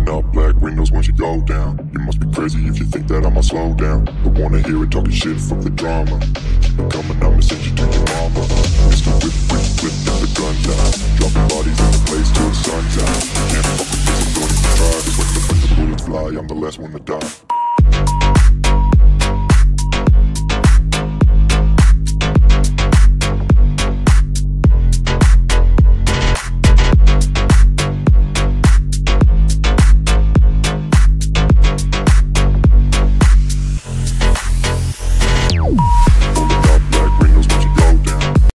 Rolling up black windows once you go down. You must be crazy if you think that I'ma slow down. But wanna hear it talking shit, fuck the drama. Keep it coming, I'ma send you to your mama. Mr. Whip, whip, whip, and the guns out. Dropping bodies in the place till the sun's out. Can't fuck with me, I'm going to try. Cause when the bullets fly, I'm the last one to die.